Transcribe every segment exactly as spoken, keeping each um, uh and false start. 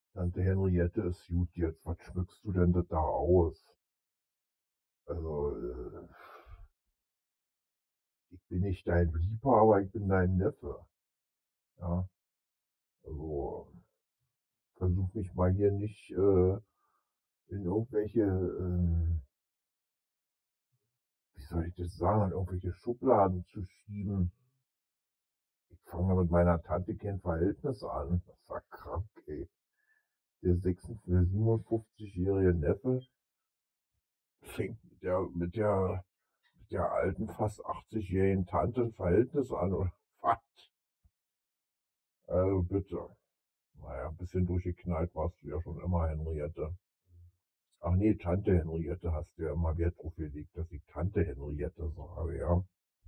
Tante Henriette ist gut jetzt. Was schmückst du denn das da aus? Also, äh, ich bin nicht dein Liebhaber, ich bin dein Neffe. Ja, also versuch mich mal hier nicht äh, in irgendwelche, ähm, wie soll ich das sagen, in irgendwelche Schubladen zu schieben. Ich fange mit meiner Tante kein Verhältnis an. Das war krank, ey. Der sechsundfünfzig, der siebenundfünfzigjährige Neffe fängt mit der, mit der, mit der alten, fast achtzigjährigen Tante ein Verhältnis an. Oder was? Also bitte. Naja, ein bisschen durchgeknallt warst du ja schon immer, Henriette. Ach nee, Tante Henriette hast du ja immer Wert drauf gelegt, dass ich Tante Henriette sage, ja.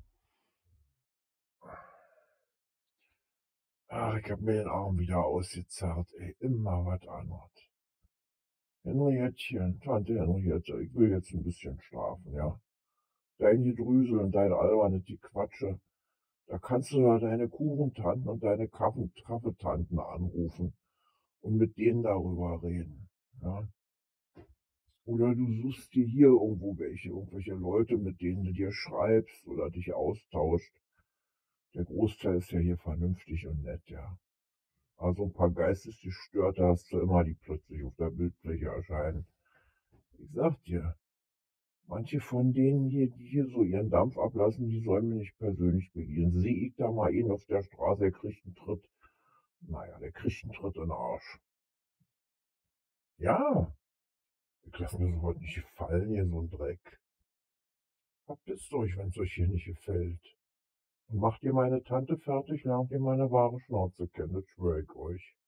Ach, ich hab mir den Arm wieder ausgezerrt, ey. Immer was anderes. Henriettchen, Tante Henriette, ich will jetzt ein bisschen schlafen, ja. Dein Gedrüsel und dein albernes Gequatsche, da kannst du ja deine Kuchentanten und deine Kaffen Kaffeetanten anrufen und mit denen darüber reden, ja. Oder du suchst dir hier irgendwo welche, irgendwelche Leute, mit denen du dir schreibst oder dich austauscht. Der Großteil ist ja hier vernünftig und nett, ja. Also ein paar Geistesgestörte hast du immer, die plötzlich auf der Bildfläche erscheinen. Ich sag dir, manche von denen hier, die hier so ihren Dampf ablassen, die sollen mir nicht persönlich begegnen. Sehe ich da mal einen auf der Straße, der kriegt einen Tritt. Naja, der kriegt einen Tritt in den Arsch. Ja, ich lasse mir sowas nicht gefallen, hier so ein Dreck. Verpisst euch, wenn's euch hier nicht gefällt. Und macht ihr meine Tante fertig, lernt ihr meine wahre Schnauze kennen, das schwöre ich euch.